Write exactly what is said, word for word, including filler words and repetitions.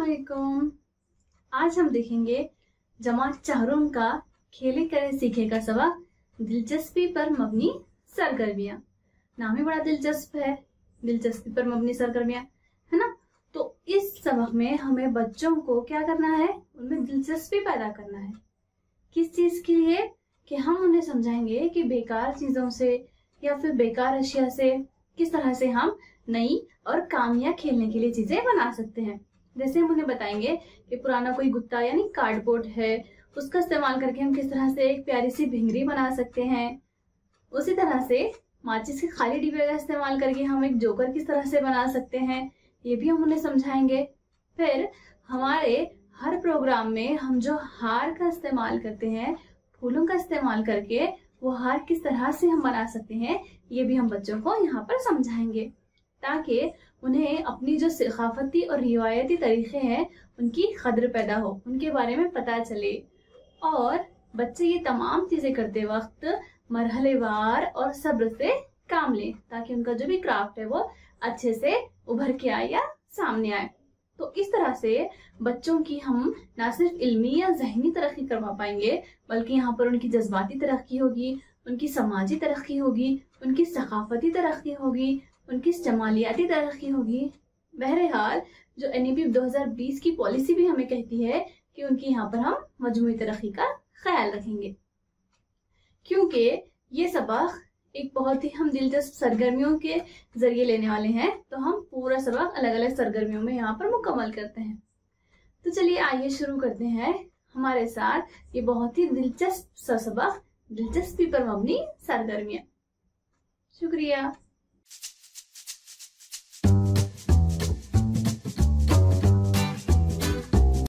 अस्सलामुअलैकुम। आज हम देखेंगे जमात चाहरुम का खेले करे सीखे का सबक दिलचस्पी पर मबनी सरगर्मियां। नाम ही बड़ा दिलचस्प है, दिलचस्पी पर मबनी सरगर्मियां, है ना। तो इस सबक में हमें बच्चों को क्या करना है, उनमें दिलचस्पी पैदा करना है। किस चीज के लिए? कि हम उन्हें समझाएंगे कि बेकार चीजों से या फिर बेकार अशिया से किस तरह से हम नई और कामयाब खेलने के लिए चीजें बना सकते हैं। जैसे हम उन्हें बताएंगे कि पुराना कोई गुत्ता यानी कार्डबोर्ड है, उसका इस्तेमाल करके हम किस तरह से एक प्यारी सी भिंगरी बना सकते हैं। उसी तरह से माचिस के खाली डिब्बे का इस्तेमाल करके हम एक जोकर किस तरह से बना सकते हैं, ये भी हम उन्हें समझाएंगे। फिर हमारे हर प्रोग्राम में हम जो हार का इस्तेमाल करते हैं, फूलों का इस्तेमाल करके वो हार किस तरह से हम बना सकते हैं, ये भी हम बच्चों को यहाँ पर समझाएंगे, ताकि उन्हें अपनी जो सकाफती और रिवायती तरीके हैं उनकी कद्र पैदा हो, उनके बारे में पता चले। और बच्चे ये तमाम चीजें करते वक्त मरहलेवार और सब्र से काम लें, ताकि उनका जो भी क्राफ्ट है वो अच्छे से उभर के आए या सामने आए। तो इस तरह से बच्चों की हम ना सिर्फ इल्मी या जहनी तरक्की करवा पाएंगे, बल्कि यहाँ पर उनकी जज्बाती तरक्की होगी, उनकी समाजी तरक्की होगी, उनकी सकाफती तरक्की होगी, उनकी जमालियाती तरक्की होगी। बहरहाल जो एन ई पी दो हज़ार बीस की पॉलिसी भी हमें कहती है कि उनकी यहाँ पर हम मजमूई तरक्की का ख्याल रखेंगे। क्योंकि ये सबक एक बहुत ही हम दिलचस्प सरगर्मियों के जरिए लेने वाले हैं, तो हम पूरा सबक अलग अलग सरगर्मियों में यहाँ पर मुकम्मल करते हैं। तो चलिए आइए शुरू करते हैं हमारे साथ ये बहुत ही दिलचस्प सा सबक, दिलचस्पी पर मबनी सरगर्मियां। शुक्रिया।